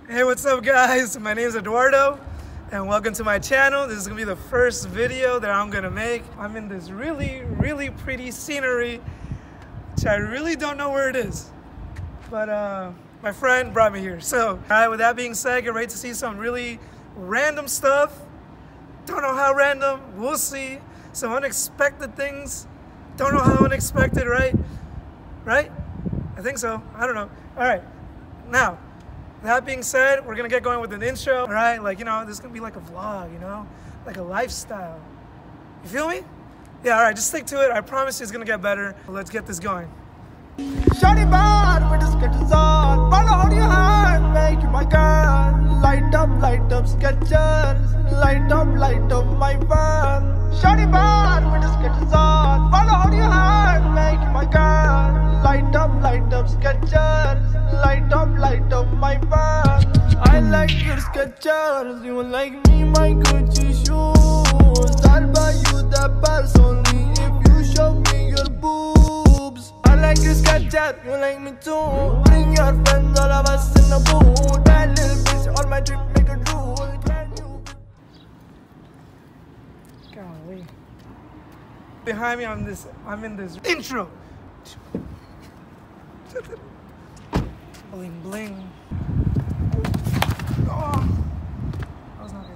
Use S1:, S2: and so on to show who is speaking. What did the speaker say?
S1: Hey, what's up guys? My name is Eduardo and welcome to my channel. This is gonna be the first video that I'm gonna make. I'm in this really pretty scenery, which I really don't know where it is. But my friend brought me here. So, all right, with that being said, get ready to see some really random stuff. Don't know how random, we'll see. Some unexpected things. Don't know how unexpected, right? Right? I think so, I don't know. All right, now, that being said, we're gonna get going with an intro, all right? Like, this is gonna be like a vlog, like a lifestyle. You feel me? Yeah, all right, just stick to it. I promise you it's gonna get better. Let's get this going.
S2: Shawty bad with the sketches on. Follow on your heart, make you my girl. Light up sketches. Light up my fun. Shawty bad with the sketches on. Follow on your heart, make you my girl. Light up sketches. Light up my fun. I like your sketches. You like me, my Gucci shoes. I'll buy you the purse only if you show me your boobs. I like your sketches, you like me too. Bring your friends, all of us in the booth. That little bitch on my trip, make a drool.
S1: Golly. Behind me, I'm in this intro. Bling bling. Oh, that was not good.